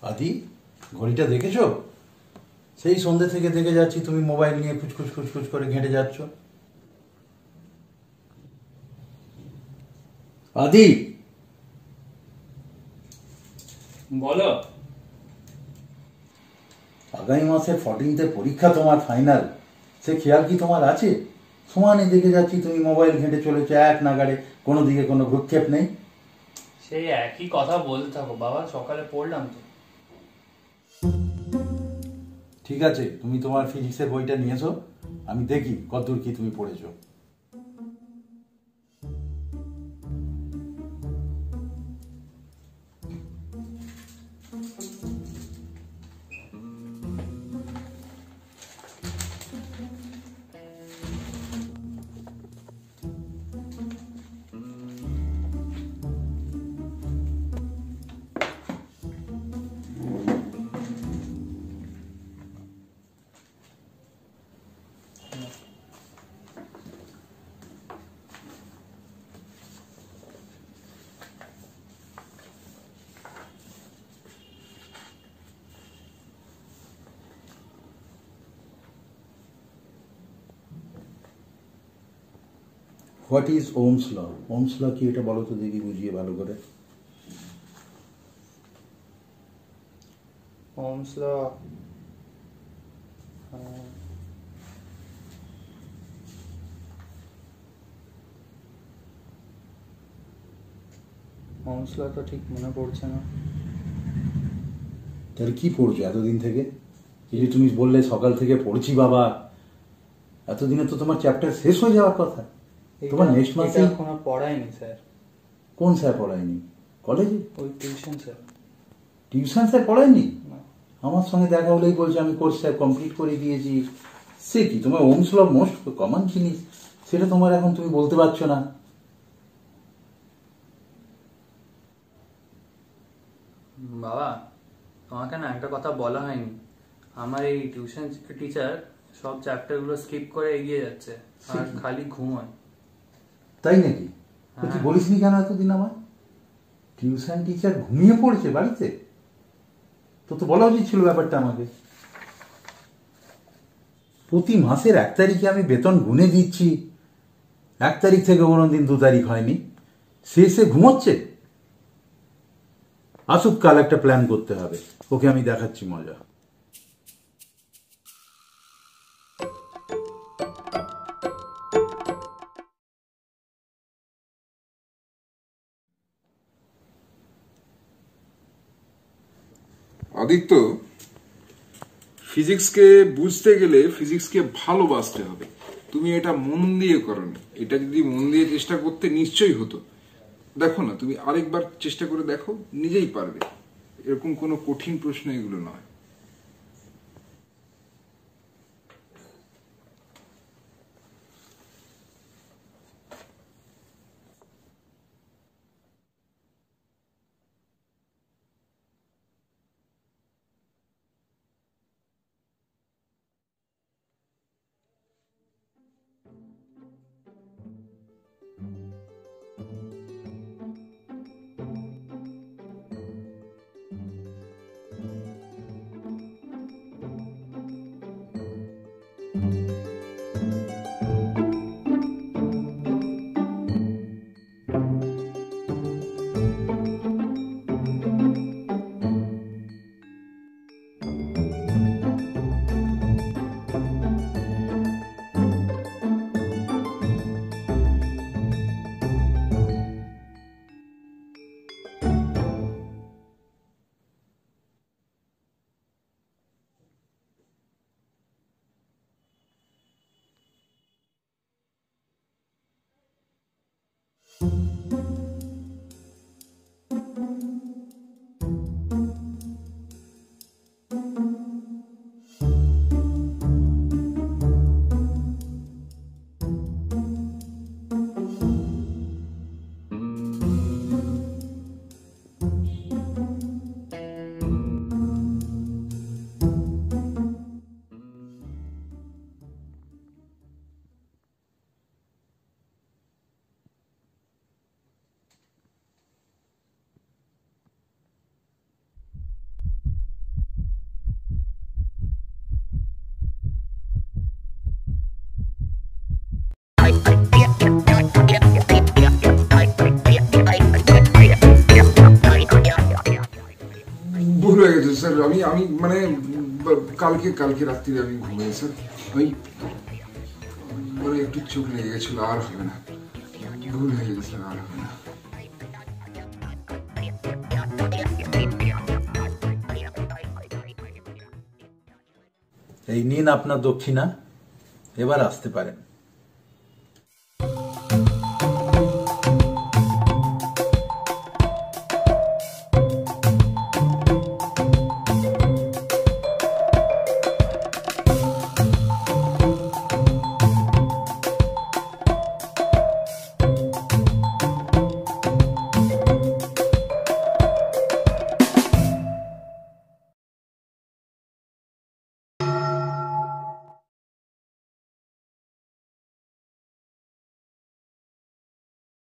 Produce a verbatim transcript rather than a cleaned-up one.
আদি, ঘড়িটা দেখেছো? সেই সন্ধ্যে থেকে দেখে যাচ্ছি তুমি মোবাইল নিয়ে খুচখুচ খুচখুচ করে ঘেঁটে যাচ্ছ। আদি, বলো। আগামী মাসের ফোরটিনতে পরীক্ষা, তোমার ফাইনাল। সে খেয়াল কি তোমার আছে? সমানে দেখে যাচ্ছি তুমি মোবাইল ঘেঁটে চলেছো এক নাগাড়ে, কোনো দিকে কোনো ভ্রুক্ষেপ নেই। সেই একই কথা বলতে থাকো বাবা, সকালে পড়লাম তো। ঠিক আছে, তুমি তোমার ফিজিক্সের বইটা নিয়ে এসো, আমি দেখি কতদূর কি তুমি পড়েছো। What is Ohm's law? Ohm's law কি এটা বলো তো দেখি, বুঝিয়ে ভালো করে। ওমস ল, ওমস ল তো ঠিক মনে পড়ছে না। তাহলে কি পড়ছো এতদিন থেকে? এই যে তুমি বললে সকাল থেকে পড়ছি বাবা, এতদিনে তো তোমার চ্যাপ্টার শেষ হয়ে যাওয়ার কথা। তোমার নেক্সট মাসে এখনো পড়ায়নি স্যার। কোন স্যার পড়ায়নি? কলেজে? ওই টিউশন স্যার। টিউশন স্যার পড়ায়নি? আমার সঙ্গে দেখা হলেই বলছে আমি কোর্স স্যার কমপ্লিট করে দিয়েছি। সে কি, তোমার ওমস ল মোস্ট কমন জিনিস, সেটা তোমার এখন তুমি বলতে পারছো না। বাবা, তোমাকে না একটা কথা বলা হয়নি, আমার এই টিউশন টিচার সব চ্যাপ্টারগুলো স্কিপ করে এগিয়ে যাচ্ছে আর খালি ঘুমোয়। তাই নাকি? তুই বলিসনি কেন এতদিন আমার? টিউশন টিচার ঘুমিয়ে পড়েছে বাড়িতে? তো তো বলা উচিত ছিল ব্যাপারটা আমাকে। প্রতি মাসের এক তারিখে আমি বেতন গুনে দিচ্ছি, এক তারিখ থেকে কোনো দিন দু তারিখ হয়নি, সে সে ঘুমোচ্ছে। আসুক, কাল একটা প্ল্যান করতে হবে, ওকে আমি দেখাচ্ছি মজা। আদিত্য, ফিজিক্সকে বুঝতে গেলে ফিজিক্সকে ভালোবাসতে হবে। তুমি এটা মন দিয়ে করোনি, এটা যদি মন দিয়ে চেষ্টা করতে নিশ্চয়ই হতো। দেখো না, তুমি আরেকবার চেষ্টা করে দেখো, নিজেই পারবে। এরকম কোনো কঠিন প্রশ্ন এগুলো নয়। স্যার আমি আমি মানে কালকে কালকে রাত্রিরে আমি ঘুমাই স্যার, আমি মানে একটু চোখ লেগে গেছিল, আর হবে না, ভুল হয়ে গেছে স্যার, আর হবে না। এই নিন আপনার দক্ষিণা, এবার আসতে পারেন।